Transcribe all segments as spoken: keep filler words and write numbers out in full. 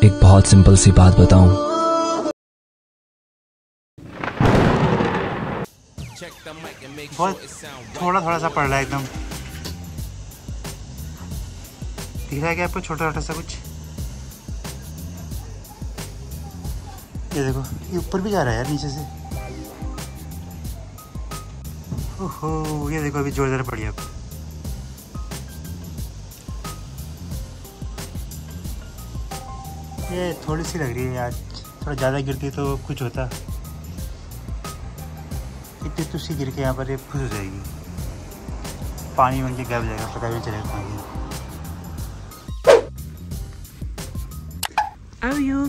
एक बहुत सिंपल सी बात बताऊं, बहुत थोड़ा थोड़ा सा पड़ रहा है एकदम। दिख रहा है क्या आपको छोटा छोटा सा कुछ? ये देखो, ये ऊपर भी जा रहा है यार नीचे से। ओहो, ये देखो अभी जोरदार पड़ी अब। ये थोड़ी सी लग रही है यार, थोड़ा ज़्यादा गिरती तो कुछ होता। इतनी तुसी गिर के यहाँ पर ये फुस हो जाएगी, पानी बन के गैप जाएगा, पता भी नहीं चलेगा पानी। How are you?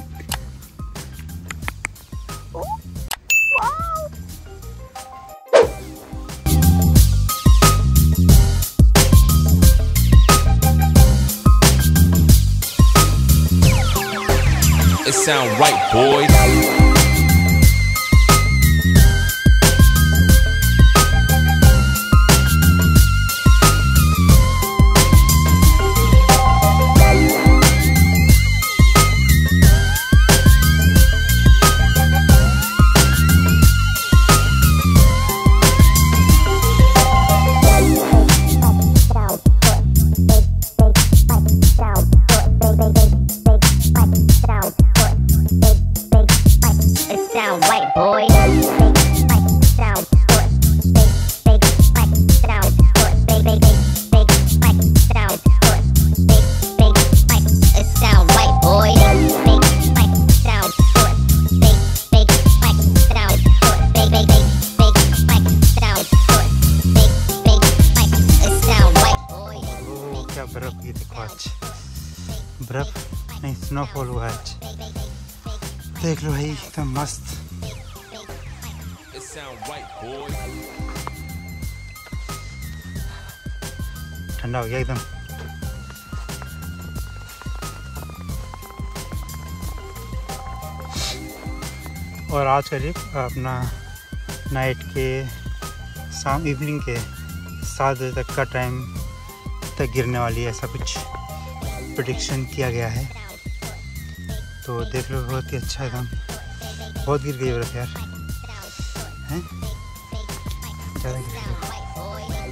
It sound right, boys. बर्फ नहीं, स्नोफॉल हुआ है आज। देख लो भाई, एकदम मस्त। ठंडा हो गया एकदम। और आज करीब अपना नाइट के शाम इवनिंग के सात बजे तक का टाइम तक गिरने वाली है, ऐसा कुछ प्रेडिक्शन किया गया है। तो देख लो, बहुत ही अच्छा एकदम, बहुत गिर गई बर्फ यार, हैं ज़्यादा गिर गई।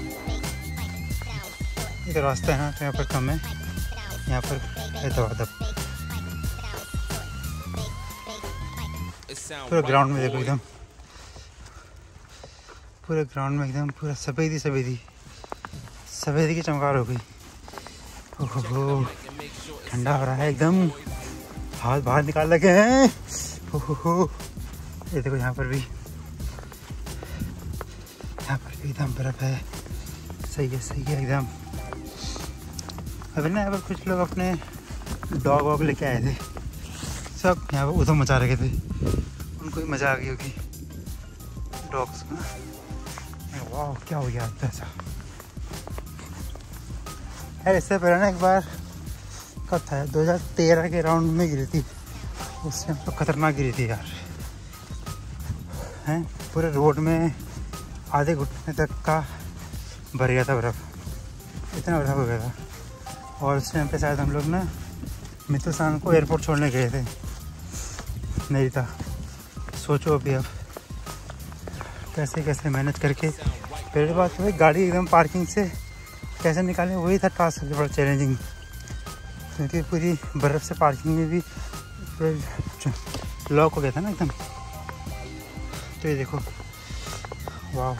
ये तो रास्ता है ना, तो यहाँ पर कम है, यहाँ पर है दबादब। पूरा ग्राउंड में देखो एकदम, पूरे ग्राउंड में एकदम पूरा सफ़ेदी सफ़ेदी सफ़ेदी की चमकार हो गई। ओहो, ठंडा हो रहा है एकदम, हाथ बाहर निकाल लगे हैं। ओहो, ये देखो यहाँ पर भी, यहाँ पर भी एकदम बर्फ है। सही है, सही है एकदम। अभी ना यहाँ पर कुछ लोग अपने डॉग वॉग लेके आए थे, सब यहाँ पर उधम मचा रखे थे, उनको भी मज़ा आ गई होगी डॉग्स को। वाह, क्या हो गया ऐसा यार। इससे पहले ना एक बार कब था, दो हज़ार तेरह के राउंड में गिरी थी, उसमें तो खतरनाक गिरी थी यार, हैं पूरे रोड में आधे घुटने तक का भर गया था बर्फ़, इतना बर्फ़ हो गया था। और उस टाइम पे शायद हम लोग ना मिथुसान को एयरपोर्ट छोड़ने गए थे, नहीं था। सोचो अभी अब कैसे कैसे मैनेज करके, पहली बात तो भाई गाड़ी एकदम पार्किंग से कैसे निकालें, वही था टास्क सबसे बड़ा चैलेंजिंग, क्योंकि पूरी बर्फ़ से पार्किंग में भी लॉक हो गया था ना एकदम। तो ये देखो, वाह,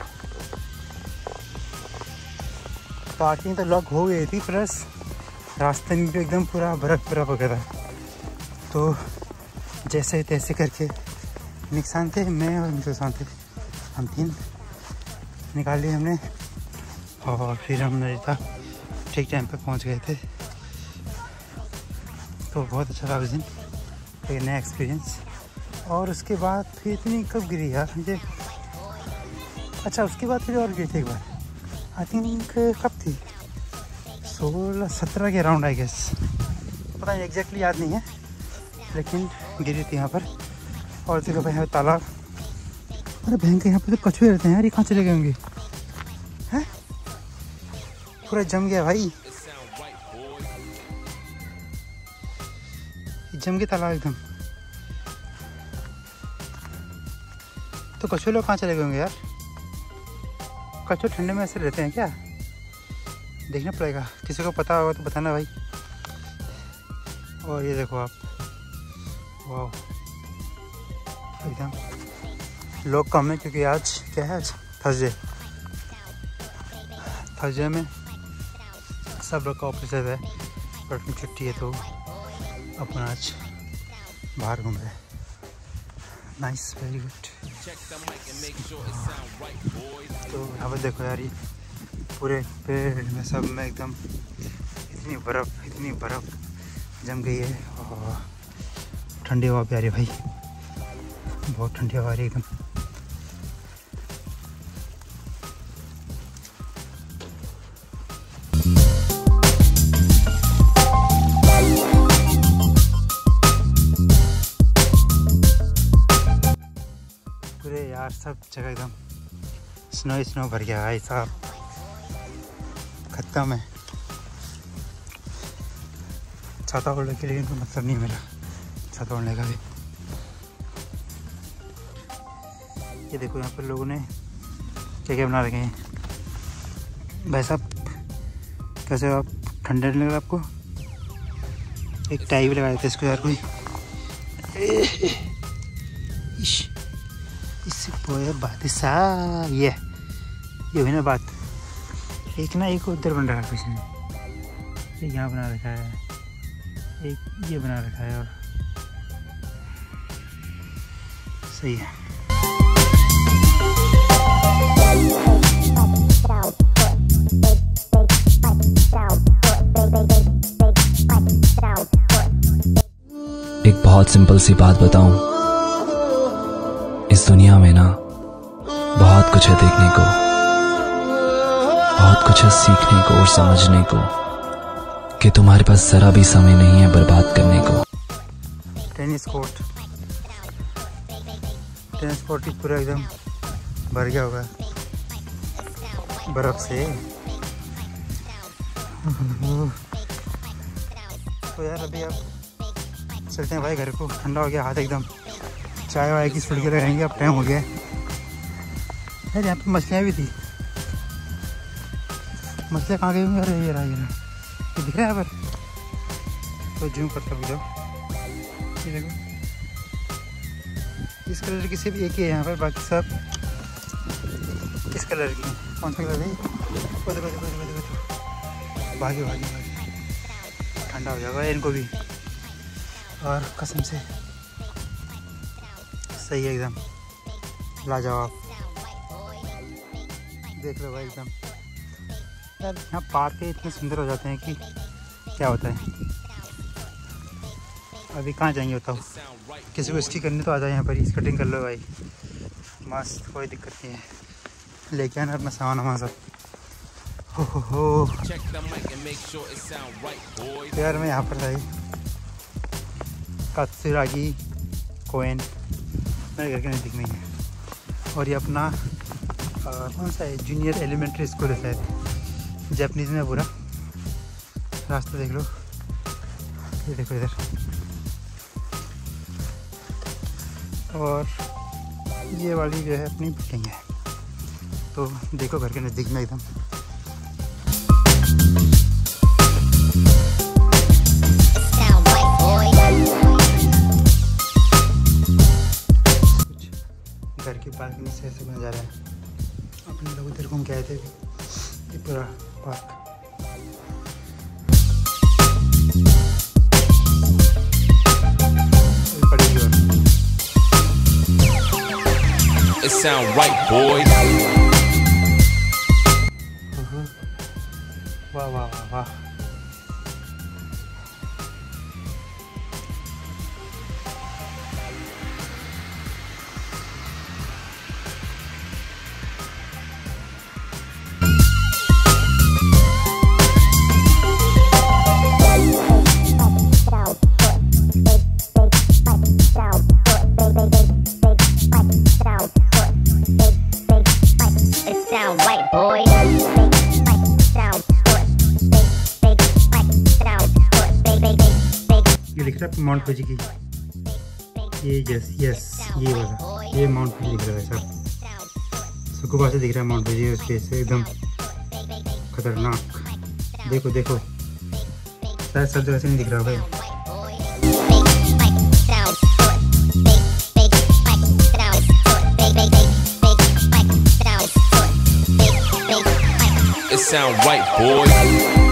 पार्किंग तो लॉक हो गई थी, प्लस रास्ते में भी एकदम पूरा बर्फ़ बर्फ़ हो गया था। तो जैसे तैसे करके नुकसान थे, मैं और नुकसान थे, हम तीन निकाल लिए हमने, और फिर हम नैनीताल ठीक टाइम पे पहुंच गए थे। तो बहुत अच्छा था उस दिन, एक नया एक्सपीरियंस। और उसके बाद फिर इतनी कब गिरी यार मुझे, अच्छा उसके बाद फिर और गिरी थी एक बार, आई थिंक कब थी, सोलह सत्रह के राउंड आई गेस, पता नहीं एग्जैक्टली याद नहीं है, लेकिन गिरी थी यहाँ पर। और देखो भाई यहाँ तालाब, अरे बैंक यहाँ पे तो कछुए रहते हैं यार, ये कहाँ चले गए होंगे, हैं पूरा जम गया भाई, जम के तालाब एकदम। तो कछुए लोग कहाँ चले गए होंगे यार? कछुए ठंडे में ऐसे रहते हैं क्या? देखना पड़ेगा, किसी को पता होगा तो बताना भाई। और ये देखो आप, वाह एकदम लोग कम है क्योंकि आज क्या है, आज थर्सडे। थर्सडे में सब लोग का ऑफिस है और अपनी छुट्टी है, तो अपन आज बाहर घूम रहे हैं। Nice, very good. तो यहाँ पर देखो यार, ये पूरे पेड़ में सब में एकदम इतनी बर्फ़ इतनी बर्फ़ जम गई है और ठंडी हवा भी आ रही है भाई, बहुत ठंडी हवा आ रही है एकदम। पूरे यार सब जगह एकदम स्नो ही स्नो भर गया भाई साहब, खत्म है। छाता ओढ़ने के लिए इनको मतलब नहीं मिला छाता ओढ़ने का भी। ये देखो यहाँ पर लोगों ने क्या क्या बना रखे हैं भाई साहब। कैसे हो आप? ठंडा नहीं लग रहा आपको? एक टाई भी लगा देते इसको यार कोई। इससे कोई बात है सा, ये ये हुई ना बात। एक ना एक उधर बन रहा है कुछ ने, एक यहाँ बना रखा है, एक ये बना रखा है, और सही है। एक बहुत सिंपल सी बात बताऊं, इस दुनिया में ना बहुत कुछ है देखने को, बहुत कुछ है सीखने को और समझने को, कि तुम्हारे पास जरा भी समय नहीं है बर्बाद करने को। टेनिस कोर्ट, टेनिस कोर्ट ही पूरा एकदम भर गया होगा बर्फ से। तो यार अभी आप चलते हैं भाई घर को, ठंडा हो गया हाथ एकदम। चाय वाय की सुड़की लगाएंगे, अब टाइम हो गया यार। यहाँ पे मछलियाँ भी थी, मछलियाँ कहाँ गई होंगी? अरे ये रहा ये रहा, ये दिख रहा है पर, तो जूम करता हूँ जाओ। ये देखो, इस कलर की सिर्फ एक ही है यहाँ पर, बाकी सब इस कलर की। कौन सा कलर है? देखो देखो देखो देखो देखो, भागे भागे भागे, ठंडा हो जाएगा इनको भी। और कसम से सही है एकदम, लाजवाब। देख लो भाई एकदम यार, यहाँ पार्क इतने सुंदर हो जाते हैं कि क्या होता है। अभी कहाँ जाएंगे बताओ? किसी को इसकी करनी तो आ जाए यहाँ पर, इस कटिंग कर लो भाई, मस्त, कोई दिक्कत नहीं है। लेके आना अपना सामान वहाँ सब। हो हो हो यार, मैं यहाँ पर था कात्सुरागी कोएन, मेरे घर के नज़दीक में है। और ये अपना कौन सा है, जूनियर एलिमेंट्री स्कूल है शायद, जापानीज़ में पूरा। रास्ता देख लो, ये देखो इधर। और ये वाली जो है अपनी बिल्डिंग है, तो देखो घर के नज़दीक में एकदम। घर की बालकनी से ऐसे नज़ारा है। अपने लोग उधर घूम के आए थे, ये पूरा park. It sound right, boys. वाह वाह वाह वाह। ये लिख रहा है माउंट फुजी की, ये यस यस ये वाला, ये माउंट फुजी दिख रहा है सब। सुकुबा से दिख रहा है माउंट फुजी, उसके से एकदम खतरनाक। देखो देखो शायद सब जगह से नहीं दिख रहा भाई। It sound right, boys.